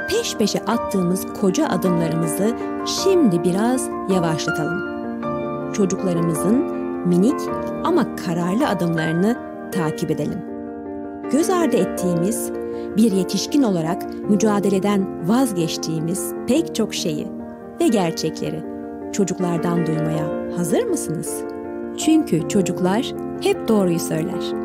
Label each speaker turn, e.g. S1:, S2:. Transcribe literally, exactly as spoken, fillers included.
S1: peş peşe attığımız koca adımlarımızı şimdi biraz yavaşlatalım. Çocuklarımızın minik ama kararlı adımlarını takip edelim. Göz ardı ettiğimiz, bir yetişkin olarak mücadeleden vazgeçtiğimiz pek çok şeyi ve gerçekleri çocuklardan duymaya hazır mısınız? Çünkü çocuklar hep doğruyu söyler.